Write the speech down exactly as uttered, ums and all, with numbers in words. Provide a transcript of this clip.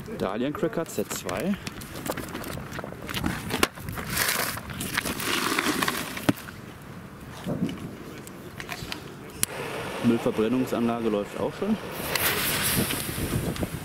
Dalian Cracker Z zwei. Müllverbrennungsanlage läuft auch schon.